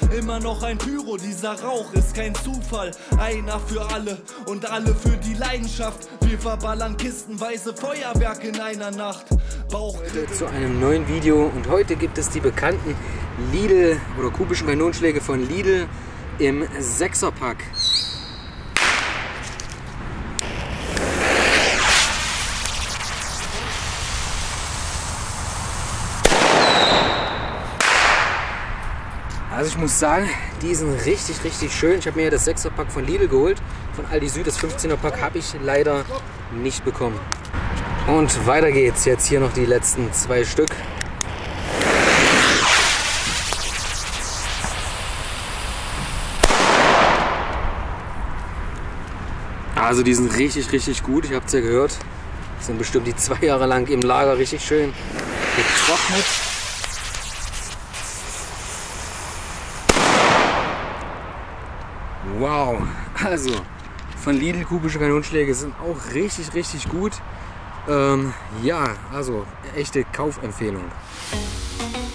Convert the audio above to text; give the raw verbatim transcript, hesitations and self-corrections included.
immer noch ein Pyro, dieser Rauch ist kein Zufall. Einer für alle und alle für die Leidenschaft. Wir verballern kistenweise Feuerwerk in einer Nacht. Bauchkribbeln. Zu einem neuen Video und heute gibt es die bekannten Lidl oder kubischen Kanonschläge von Lidl im Sechserpack. Also ich muss sagen, die sind richtig, richtig schön. Ich habe mir ja das Sechser-Pack von Lidl geholt. Von Aldi Süd, das fünfzehner-Pack, habe ich leider nicht bekommen. Und weiter geht's. Jetzt hier noch die letzten zwei Stück. Also die sind richtig, richtig gut. Ich habe es ja gehört. Sind bestimmt die zwei Jahre lang im Lager richtig schön getrocknet. Wow, also von Lidl kubische Kanonschläge sind auch richtig, richtig gut. Ähm, ja, also echte Kaufempfehlung.